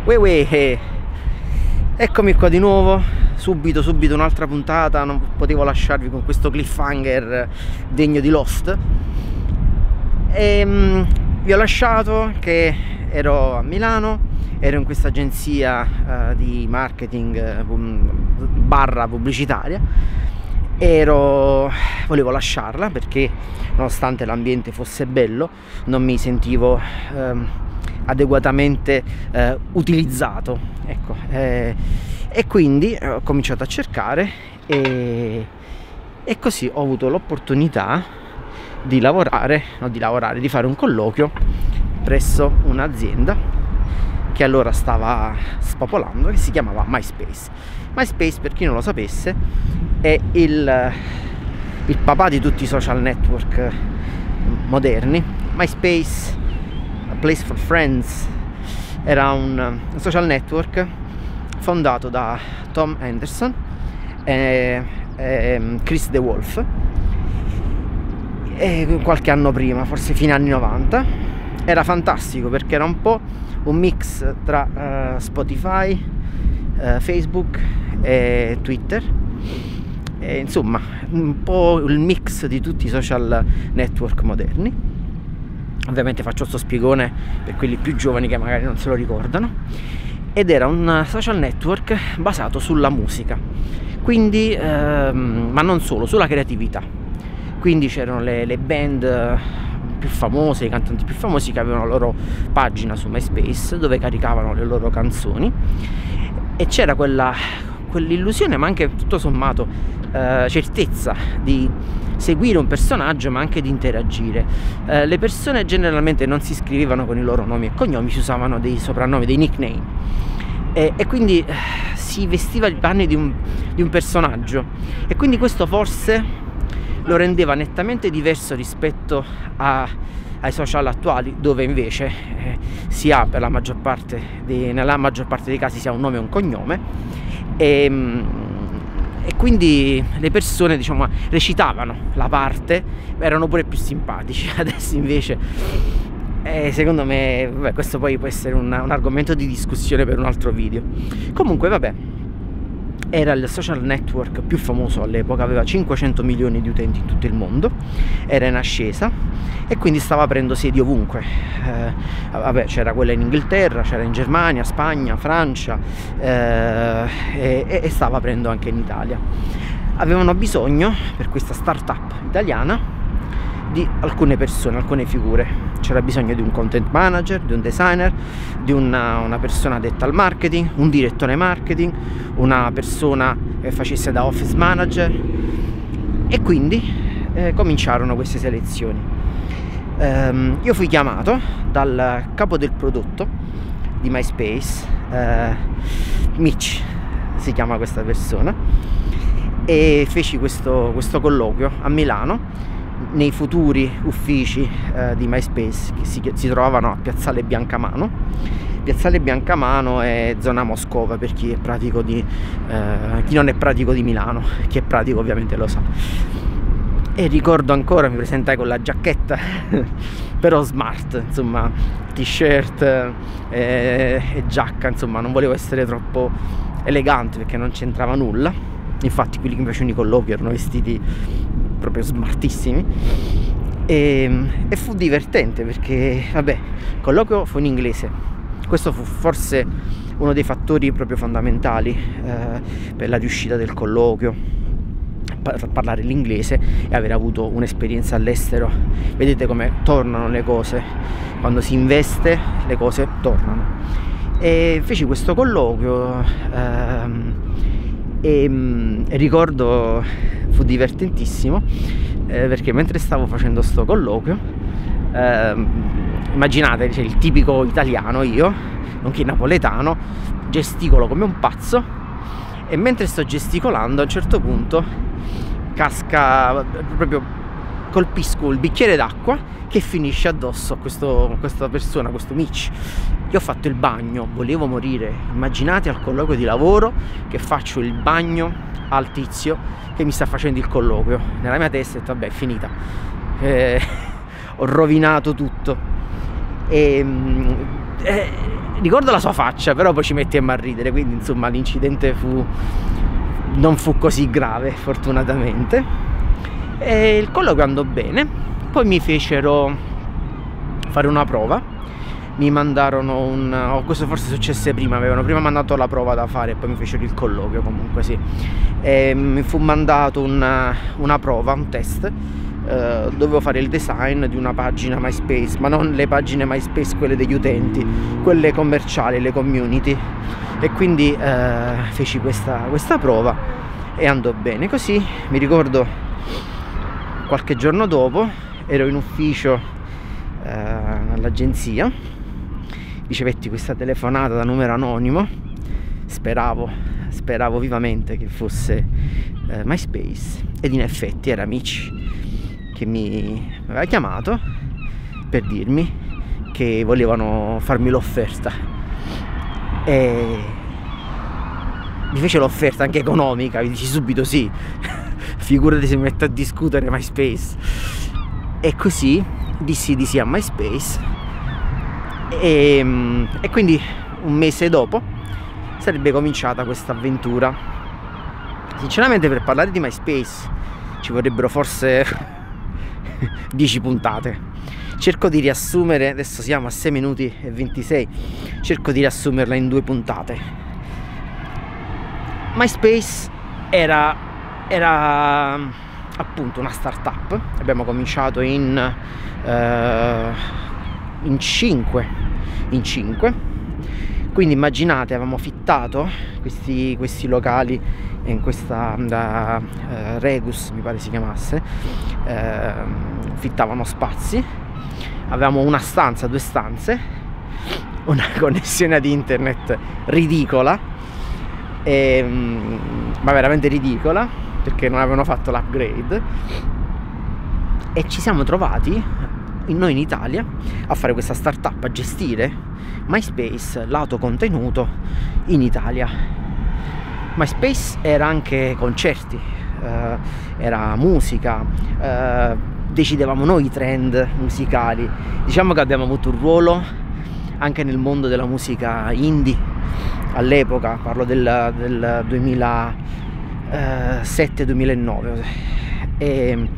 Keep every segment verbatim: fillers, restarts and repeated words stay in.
Uè uè, eccomi qua di nuovo, subito subito un'altra puntata, non potevo lasciarvi con questo cliffhanger degno di Lost. E, um, vi ho lasciato che ero a Milano, ero in questa agenzia uh, di marketing uh, barra pubblicitaria, ero, volevo lasciarla perché nonostante l'ambiente fosse bello non mi sentivo um, adeguatamente uh, utilizzato, ecco, eh, e quindi ho cominciato a cercare e, e così ho avuto l'opportunità di lavorare, no, di lavorare, di fare un colloquio presso un'azienda che allora stava spopolando, che si chiamava MySpace. MySpace, per chi non lo sapesse, è il, il papà di tutti i social network moderni. MySpace, A Place for Friends, era un social network fondato da Tom Henderson e, e Chris DeWolf e qualche anno prima, forse fine anni novanta. Era fantastico perché era un po' un mix tra uh, Spotify, uh, Facebook e Twitter, e, insomma un po' il mix di tutti i social network moderni. Ovviamente faccio sto spiegone per quelli più giovani che magari non se lo ricordano. Ed era un social network basato sulla musica, quindi ehm, ma non solo, sulla creatività. Quindi c'erano le, le band più famose, i cantanti più famosi che avevano la loro pagina su MySpace dove caricavano le loro canzoni, e c'era quella quell'illusione, ma anche tutto sommato eh, certezza di seguire un personaggio, ma anche di interagire. Eh, le persone generalmente non si iscrivevano con i loro nomi e cognomi, si usavano dei soprannomi, dei nickname, e, e quindi eh, si vestiva i panni di un, di un personaggio, e quindi questo forse lo rendeva nettamente diverso rispetto a, ai social attuali, dove invece eh, si ha per la maggior parte dei, nella maggior parte dei casi si ha un nome e un cognome, e, e quindi le persone, diciamo, recitavano la parte, erano pure più simpatici. Adesso invece eh, secondo me, vabbè, questo poi può essere un, un argomento di discussione per un altro video. Comunque vabbè, era il social network più famoso all'epoca, aveva cinquecento milioni di utenti in tutto il mondo, era in ascesa e quindi stava aprendo sedi ovunque. Eh, vabbè, c'era quella in Inghilterra, c'era in Germania, Spagna, Francia, eh, e, e stava aprendo anche in Italia. Avevano bisogno, per questa startup italiana, di alcune persone, alcune figure. C'era bisogno di un content manager, di un designer, di una, una persona addetta al marketing, un direttore marketing, una persona che facesse da office manager, e quindi eh, cominciarono queste selezioni. Um, io fui chiamato dal capo del prodotto di MySpace, eh, Mitch si chiama questa persona, e feci questo, questo colloquio a Milano, nei futuri uffici eh, di MySpace, che si, si trovavano a Piazzale Biancamano. Piazzale Biancamano è zona Moscova, per chi è pratico di eh, chi non è pratico di Milano, chi è pratico ovviamente lo sa. E ricordo ancora, mi presentai con la giacchetta però smart, insomma, t-shirt eh, e giacca, insomma non volevo essere troppo elegante perché non c'entrava nulla. Infatti quelli che mi facevano i colloqui erano vestiti proprio smartissimi, e, e fu divertente perché, vabbè, il colloquio fu in inglese. Questo fu forse uno dei fattori proprio fondamentali eh, per la riuscita del colloquio, par parlare l'inglese e aver avuto un'esperienza all'estero. Vedete come tornano le cose, quando si investe le cose tornano. E feci questo colloquio ehm, e mh, ricordo fu divertentissimo eh, perché mentre stavo facendo sto colloquio, eh, immaginate, cioè, il tipico italiano, io, nonché napoletano, gesticolo come un pazzo, e mentre sto gesticolando a un certo punto casca, proprio colpisco il bicchiere d'acqua che finisce addosso a questo, questa persona, questo Mitch. Io ho fatto il bagno, volevo morire. Immaginate al colloquio di lavoro che faccio il bagno al tizio che mi sta facendo il colloquio. Nella mia testa ho detto vabbè, è finita, eh, ho rovinato tutto. E, eh, ricordo la sua faccia, però poi ci mettiamo a ridere, quindi insomma l'incidente fu non fu così grave fortunatamente, e il colloquio andò bene. Poi mi fecero fare una prova, mi mandarono un... oh, questo forse successe prima, avevano prima mandato la prova da fare e poi mi fecero il colloquio, comunque sì, e mi fu mandato una, una prova, un test. Uh, dovevo fare il design di una pagina MySpace, ma non le pagine MySpace quelle degli utenti, quelle commerciali, le community, e quindi uh, feci questa, questa prova e andò bene. Così mi ricordo qualche giorno dopo ero in ufficio uh, all'agenzia, ricevetti questa telefonata da numero anonimo, speravo speravo vivamente che fosse uh, MySpace, ed in effetti era Amici che mi aveva chiamato per dirmi che volevano farmi l'offerta, e mi fece l'offerta anche economica. Mi dici subito sì, figurati se mi metto a discutere MySpace. E così dissi di sì a MySpace, e, e quindi un mese dopo sarebbe cominciata questa avventura. Sinceramente, per parlare di MySpace ci vorrebbero forse dieci puntate. Cerco di riassumere, adesso siamo a sei minuti e ventisei, cerco di riassumerla in due puntate. MySpace era, era appunto una startup. Abbiamo cominciato in uh, in cinque in cinque, quindi immaginate, avevamo fittato questi, questi locali in questa da, uh, Regus mi pare si chiamasse, uh, fittavano spazi, avevamo una stanza, due stanze, una connessione ad internet ridicola, e, um, ma veramente ridicola, perché non avevano fatto l'upgrade, e ci siamo trovati noi in Italia a fare questa startup, a gestire MySpace lato contenuto in Italia. MySpace era anche concerti, eh, era musica, eh, decidevamo noi i trend musicali. Diciamo che abbiamo avuto un ruolo anche nel mondo della musica indie all'epoca, parlo del, del duemilasette duemilanove, e,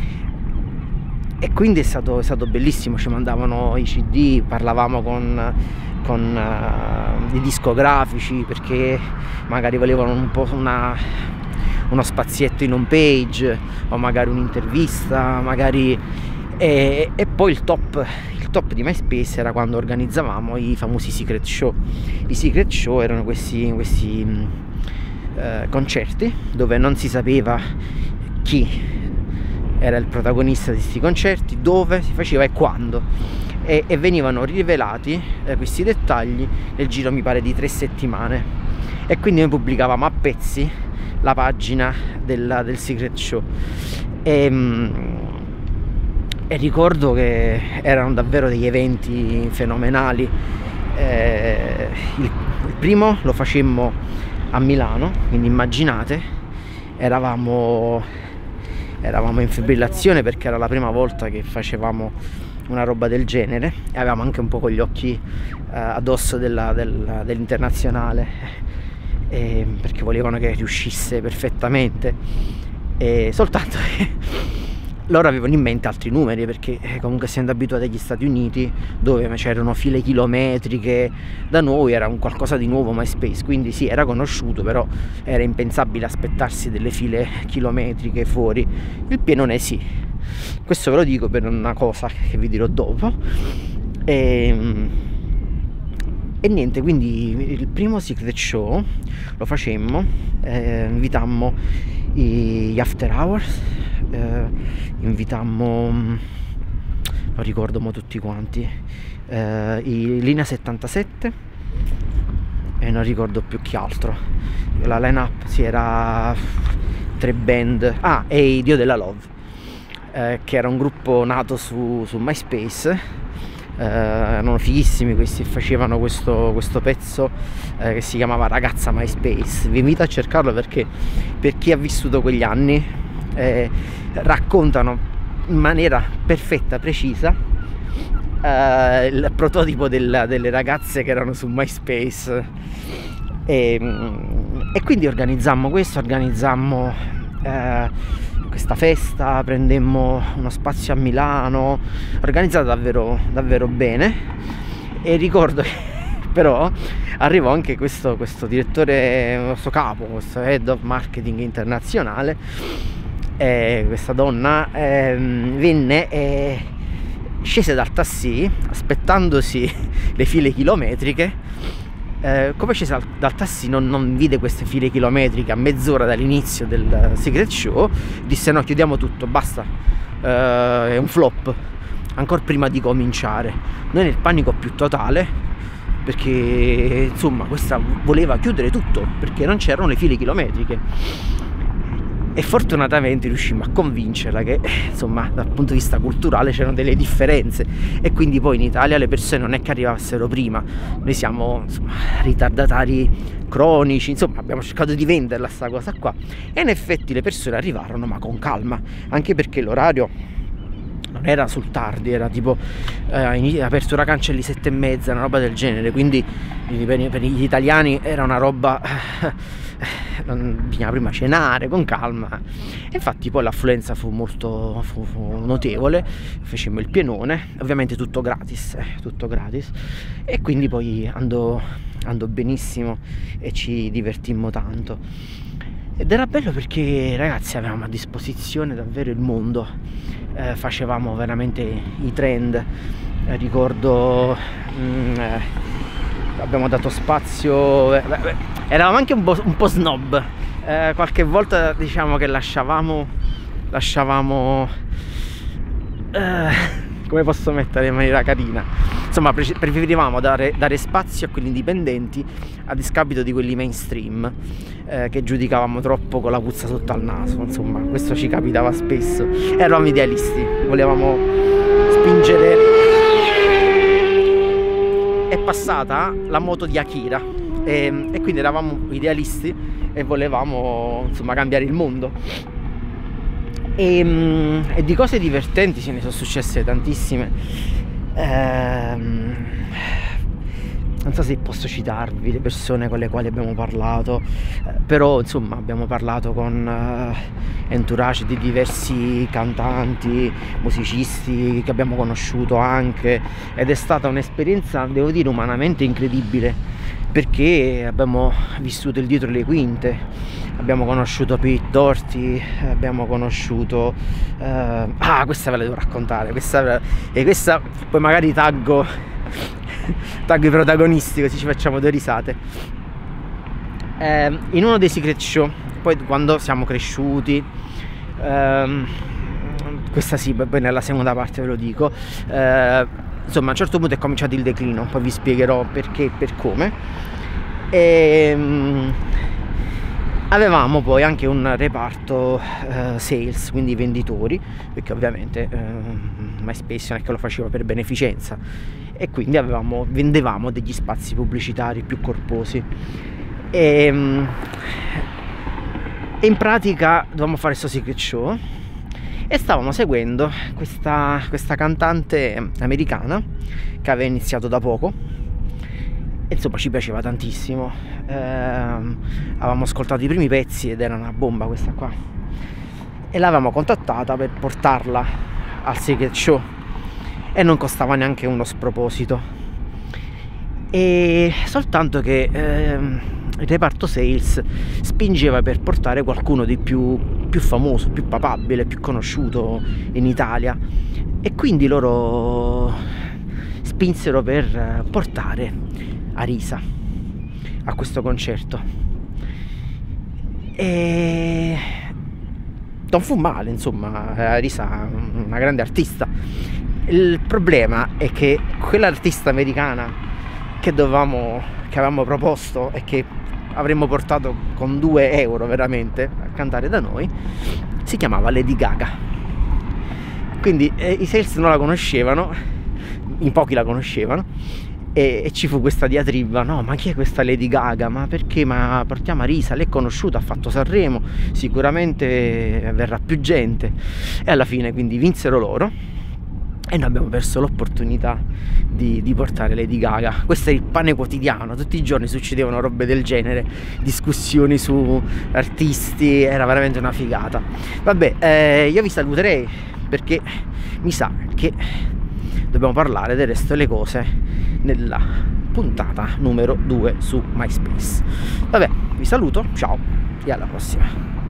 e quindi è stato, è stato bellissimo. Ci mandavano i C D, parlavamo con con uh, i discografici, perché magari volevano un po' una, uno spazietto in home page, o magari un'intervista, magari, e, e poi il top il top di MySpace era quando organizzavamo i famosi secret show. I secret show erano questi, questi uh, concerti dove non si sapeva chi era il protagonista di questi concerti, dove si faceva e quando. E, e venivano rivelati eh, questi dettagli nel giro, mi pare, di tre settimane, e quindi noi pubblicavamo a pezzi la pagina del, del secret show, e, mm, e ricordo che erano davvero degli eventi fenomenali. Eh, il, il primo lo facemmo a Milano, quindi immaginate, eravamo eravamo in fibrillazione perché era la prima volta che facevamo una roba del genere, e avevamo anche un po' con gli occhi eh, addosso della, della, dell'internazionale, eh, perché volevano che riuscisse perfettamente, e soltanto che loro avevano in mente altri numeri, perché eh, comunque essendo abituati agli Stati Uniti, dove c'erano file chilometriche, da noi era un qualcosa di nuovo MySpace, quindi sì, era conosciuto, però era impensabile aspettarsi delle file chilometriche fuori. Il pienone sì. Questo ve lo dico per una cosa che vi dirò dopo. E, e niente, quindi il primo secret show lo facemmo, eh, invitammo gli After Hours, eh, invitammo, non ricordo mo tutti quanti, eh, i Linea settantasette, e non ricordo più che altro. La line up si era tre band, ah, e i Dio della Love, Eh, che era un gruppo nato su, su MySpace. Eh, erano fighissimi questi, facevano questo, questo pezzo eh, che si chiamava Ragazza MySpace. Vi invito a cercarlo, perché per chi ha vissuto quegli anni eh, raccontano in maniera perfetta, precisa, eh, il prototipo del, delle ragazze che erano su MySpace, e, e quindi organizzammo questo, organizzammo eh, questa festa, prendemmo uno spazio a Milano, organizzata davvero, davvero bene. E ricordo che però arrivò anche questo, questo direttore, questo capo, questo head of marketing internazionale, e questa donna eh, venne e scese dal taxi aspettandosi le file chilometriche. Eh, come scese dal, dal taxi non, non vide queste file chilometriche a mezz'ora dall'inizio del Secret Show, disse no, chiudiamo tutto, basta, eh, è un flop, ancora prima di cominciare. Noi nel panico più totale, perché insomma questa voleva chiudere tutto perché non c'erano le file chilometriche, e fortunatamente riuscimmo a convincerla che insomma dal punto di vista culturale c'erano delle differenze, e quindi poi in Italia le persone non è che arrivassero prima, noi siamo insomma ritardatari cronici, insomma abbiamo cercato di venderla sta cosa qua, e in effetti le persone arrivarono ma con calma, anche perché l'orario non era sul tardi, era tipo eh, apertura cancelli sette e mezza, una roba del genere, quindi per, per gli italiani era una roba bisognava prima cenare con calma, e infatti poi l'affluenza fu molto fu, fu notevole, facemmo il pienone, ovviamente tutto gratis, eh, tutto gratis, e quindi poi andò, andò benissimo e ci divertimmo tanto, ed era bello perché ragazzi avevamo a disposizione davvero il mondo, eh, facevamo veramente i trend, eh, ricordo mh, eh, abbiamo dato spazio, eh, beh, eravamo anche un po', un po' snob, eh, qualche volta diciamo che lasciavamo lasciavamo eh, come posso mettere in maniera carina, insomma preferivamo dare, dare spazio a quelli indipendenti a discapito di quelli mainstream, eh, che giudicavamo troppo con la puzza sotto al naso, insomma questo ci capitava spesso, eravamo idealisti, volevamo spingere. È passata la moto di Akira e, e quindi eravamo idealisti e volevamo insomma cambiare il mondo, e, e di cose divertenti ce ne sono successe tantissime. ehm, non so se posso citarvi le persone con le quali abbiamo parlato, eh, però insomma abbiamo parlato con eh, entourage di diversi cantanti, musicisti che abbiamo conosciuto anche, ed è stata un'esperienza, devo dire, umanamente incredibile, perché abbiamo vissuto il dietro le quinte, abbiamo conosciuto Pete Doherty, abbiamo conosciuto eh, ah questa ve la devo raccontare, questa, e questa poi magari taggo taggo i protagonisti così ci facciamo due risate. Eh, in uno dei Secret Show, poi quando siamo cresciuti, ehm, questa sì, poi nella seconda parte ve lo dico, eh, insomma a un certo punto è cominciato il declino, poi vi spiegherò perché e per come. E, um, avevamo poi anche un reparto uh, sales, quindi venditori, perché ovviamente uh, MySpace non è che lo faceva per beneficenza, e quindi avevamo, vendevamo degli spazi pubblicitari più corposi, e, um, e in pratica dovevamo fare questo Secret Show e stavamo seguendo questa, questa cantante americana che aveva iniziato da poco, e insomma ci piaceva tantissimo, eh, avevamo ascoltato i primi pezzi ed era una bomba questa qua, e l'avevamo contattata per portarla al Secret Show, e non costava neanche uno sproposito, e soltanto che eh, il reparto sales spingeva per portare qualcuno di più, più famoso, più papabile, più conosciuto in Italia, e quindi loro spinsero per portare Arisa a questo concerto, e non fu male, insomma, Arisa una grande artista. Il problema è che quell'artista americana che dovevamo, che avevamo proposto e che avremmo portato con due euro veramente a cantare da noi, si chiamava Lady Gaga. Quindi eh, i sales non la conoscevano, in pochi la conoscevano, e, e ci fu questa diatriba: no, ma chi è questa Lady Gaga? Ma perché? Ma portiamo Arisa, lei è conosciuta, ha fatto Sanremo, sicuramente verrà più gente. E alla fine quindi vinsero loro, e noi abbiamo perso l'opportunità di, di portare Lady Gaga. Questo è il pane quotidiano, tutti i giorni succedevano robe del genere, discussioni su artisti, era veramente una figata. Vabbè, eh, io vi saluterei perché mi sa che dobbiamo parlare del resto delle cose nella puntata numero due su MySpace. Vabbè, vi saluto, ciao e alla prossima.